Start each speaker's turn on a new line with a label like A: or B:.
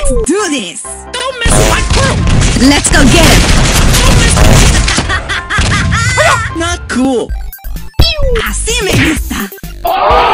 A: Let's do this!
B: Don't mess with my crew!
A: Let's go get him!
B: Not cool!
A: Así me gusta!